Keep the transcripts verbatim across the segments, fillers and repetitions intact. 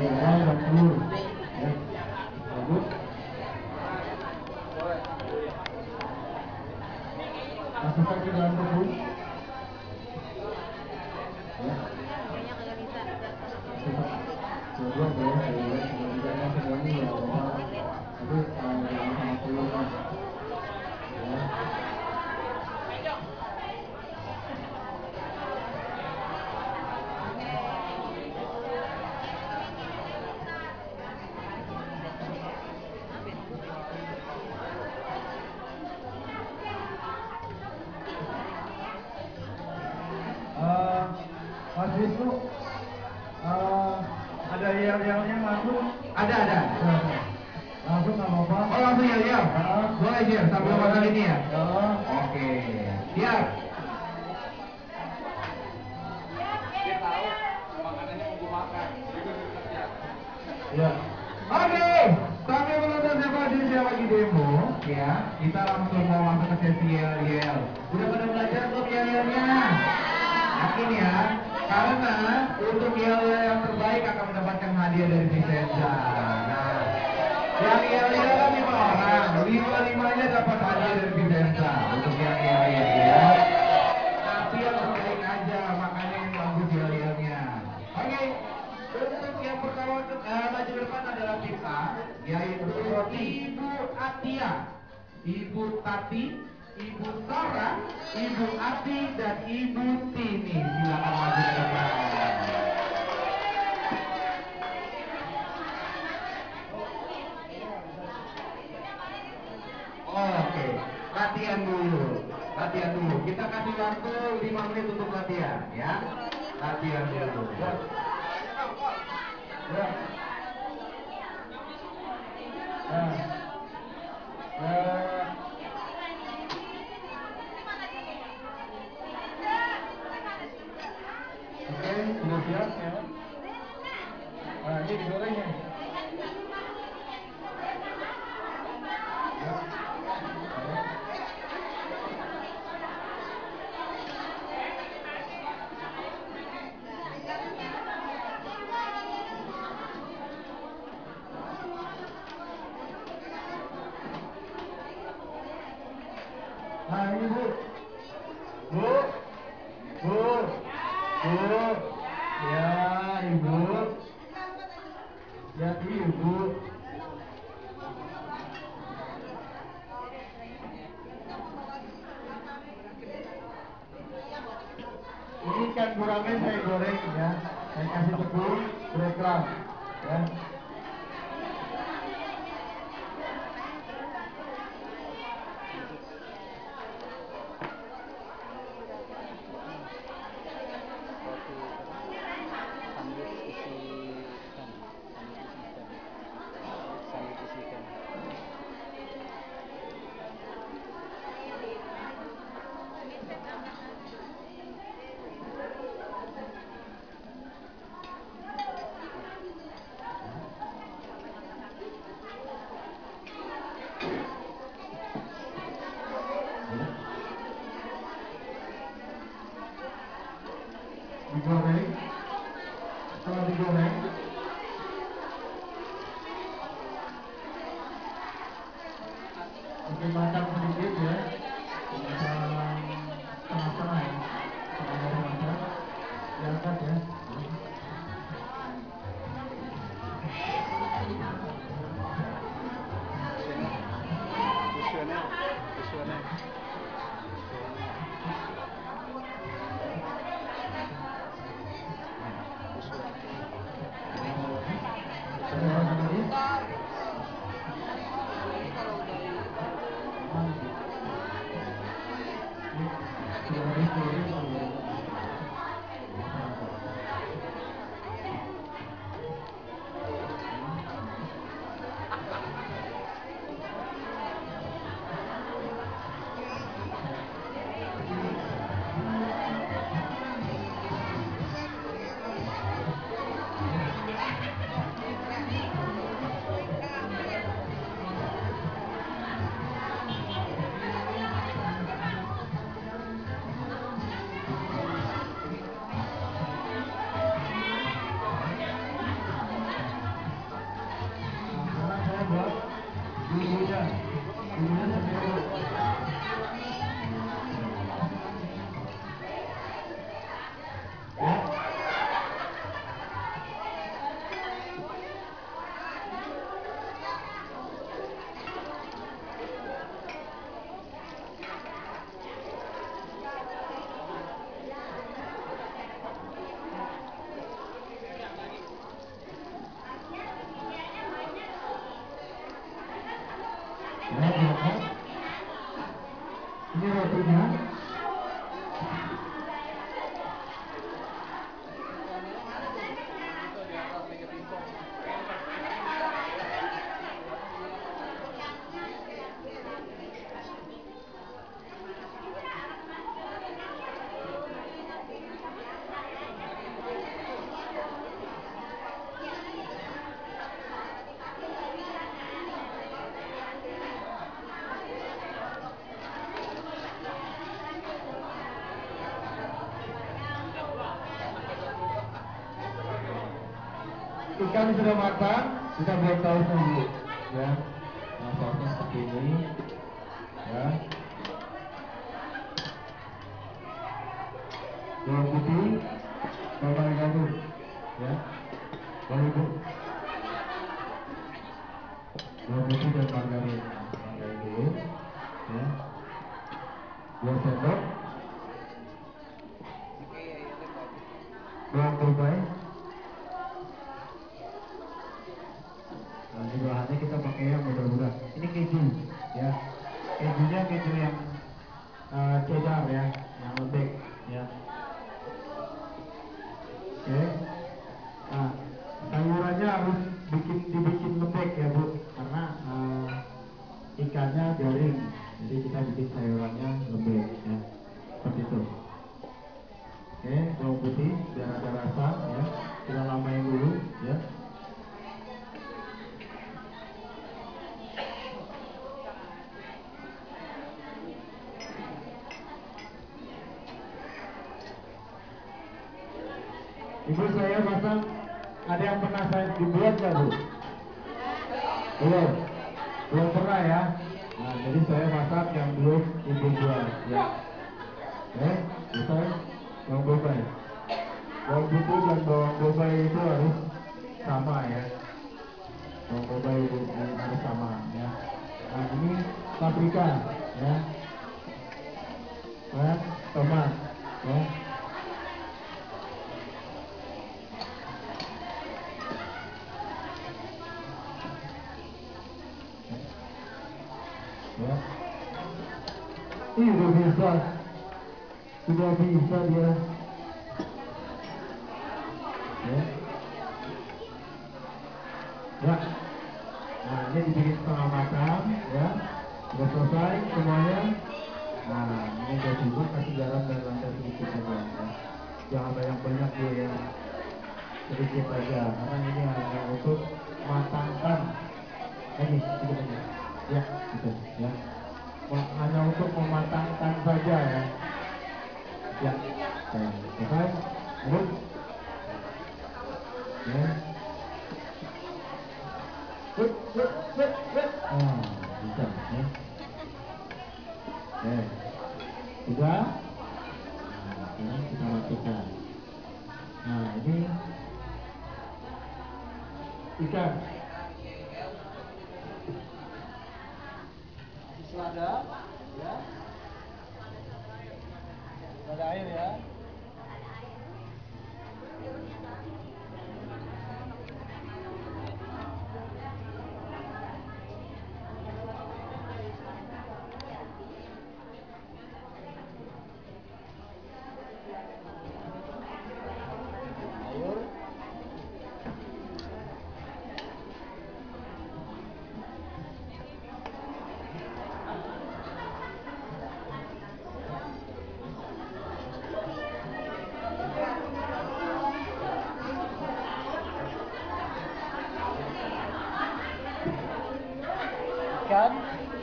ayam dan telur. Ya. Lanjut. Masukkan ke dalam tepung. Ya. Coba boleh saya sebenarnya semuanya ya Bapak. Tapi jangan sama telur. Ya. Uh, Mas Wisnu, uh, ada yel-yelnya masuk? Ada, ada. Langsung nggak apa-apa? Oh, langsung yel-yel? Uh, Boleh sih, sambil masak ini ya? Uh, Oke, siap. Dia tahu makanannya mau makan. Ya. Oke, sambil menonton siapa siapa lagi demo, ya, kita langsung mau masuk ke sesi yel-yel. Udah pada belajar untuk yel-yelnya? Yakin ya? Karena untuk yel-yel yang terbaik akan mendapatkan hadiah dari Vicenza. Nah, yang yel-yel kan lima orang, lima-limanya dapat hadiah dari Vicenza untuk yang yel-yel ya. Tapi yang terbaik aja, makanya yang bagus yel-yelnya. Oke, untuk yang pertama uh, maju depan adalah tim A, yaitu Ibu Atia, Ibu Tati, Ibu Sarah, Ibu Ati, dan Ibu Tini. Silakan maju ke depan. Oke, latihan dulu, latihan dulu. Kita kasih waktu lima menit untuk latihan, ya. Latihan dulu. ya. Ya. Nah. Uh, Oke, sudah siap ya. Nah, ini digoreng ya. Ya. Nah, ini Bu. Bu. Bu. Bu. Ya, Ibu. Ya, Ibu. Ini ikan gurame saya goreng ya. Saya kasih tepung dua gram ya. Digoreng. Setelah digoreng, oke, makan sedikit ya. Makan setengah-setengah ya. Setengah makan. Diangkat ya. buat ibunya, ibunya sendiri. Ya. Ya, silakan. Ini rotinya. Ikan sudah matang, kita buat saus dulu, ya. Nah, sausnya seperti ini, ya. Bawang putih, bawang gabung, ya. Bawang ibu, bawang putih dan margarin, margarin dulu, ya. Dua sendok, bawang bombay. Nah, ini bahannya kita pakai yang mudah-mudah. Ini keju, ya. Kejunya keju yang uh, cheddar, ya, yang lembek, ya. Oke. Nah, sayurannya harus bikin dibikin lembek ya Bu, karena uh, ikannya garing, jadi kita bikin sayurannya lembek, ya. Seperti itu. Oke, bawang putih biar ada rasa, ya. Kita lamain dulu, ya. Ibu, saya masak, ada yang pernah saya dibuat nggak Bu? Belum, belum pernah ya. Nah, jadi saya masak yang belum ibu buat, ya. Oke, selesai. Bawang bombay, bawang putih dan bawang bombay itu harus sama, ya. Bawang bombay itu harus sama, ya. Nah, ini paprika, ya. Nah, tomat, ya. Ya. Ih, udah bisa, sudah bisa dia. Ya. Ya. Nah, ini dibikin setengah matang, ya. Sudah selesai semuanya. Nah, ini udah cukup, kasih garam dan lada sedikit saja, ya. Jangan banyak-banyak dia, ya. Sedikit saja, karena ini hanya untuk matangkan. Lagi, sedikit aja. Ya, gitu, ya. Hanya untuk mematangkan saja, ya. Ya, oke, selesai. Terus, ya. Wait, wait, wait, wait. Oh, bisa, ya. Oke, sudah. Nah, sekarang kita matikan. Nah, ini ikan. Selada, ya. Selada air ya. Sayur. Ikan.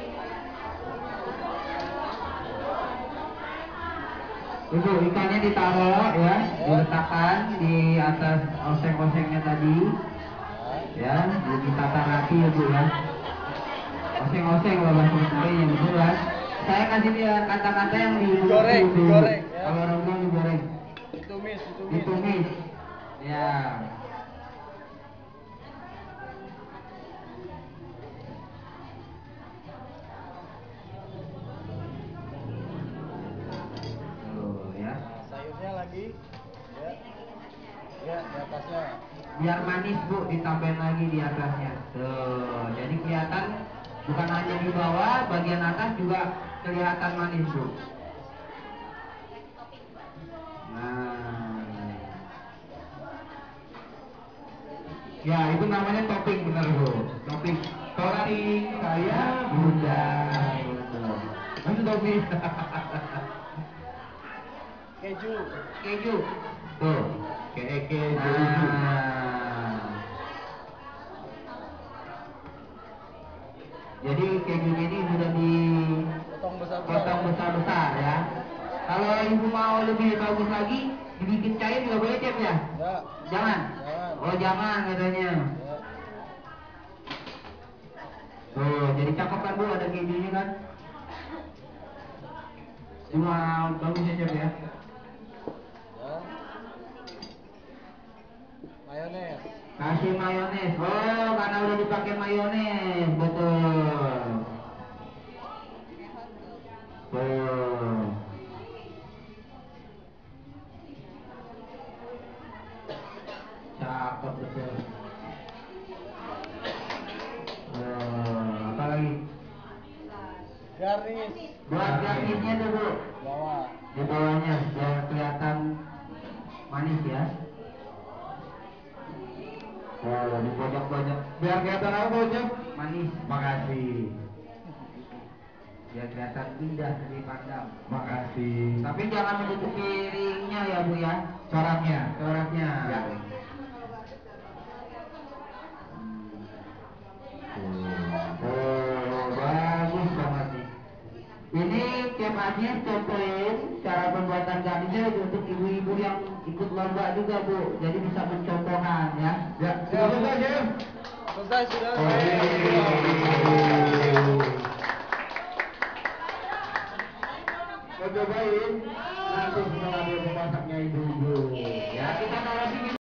Itu ikannya ditaruh, ya, diletakkan di atas oseng-osengnya tadi, ya, ditata rapi ya Bu, ya. oseng-oseng loh bahasa Betawi yang betul kan. Saya kasih dia kata-kata yang di Digoreng, digoreng, ya. Kalau orang bilang digoreng, Ditumis, ditumis. ditumis. Ya. Tuh ya. Nah, sayurnya lagi. Ya. Ya, di atasnya. Biar manis Bu, ditambahin lagi di atasnya. Tuh, jadi kelihatan bukan hanya di bawah, bagian atas juga kelihatan manis Bu. Nah, ya itu namanya topping benar Bu. Topping, topping saya Bunda. Itu topping. Keju. Keju. Tuh, kayak keju. Nah. Jadi kejunya ini sudah Potong besar-besar. dipotong besar-besar ya. Kalau ibu mau lebih bagus lagi, dibikin cair juga boleh Chef ya? Ya. Jangan? Jangan. Oh jangan katanya. Ya. Tuh, jadi cakep kan Bu, ada kejunya kan? Cuma bagus ya Chef ya? Ya. Mayones. Kasih mayones. Oh, karena udah dipakai mayones, betul. Tuh. Cakep betul. Oh, apa lagi? Garnish. Buat garnisnya tuh Bu, Bawah. di bawahnya biar kelihatan manis ya. Oh, di pojok-pojok. Biar kelihatan apa pojok? Manis. Makasih. Biar kelihatan indah dipandang. Makasih. Tapi jangan menutup piringnya ya Bu ya. Coraknya. Coraknya. Ya. Oh, bagus banget nih. Ini Chef Aziz contohin cara pembuatan garnisnya untuk ibu-ibu yang ikut lomba juga Bu. Jadi bisa mencontohkan ya. Ya, sudah selesai Chef. Selesai sudah. Oh, iya. Mau cobain? Nanti setelah dia memasaknya ibu-ibu. Ya, kita narasi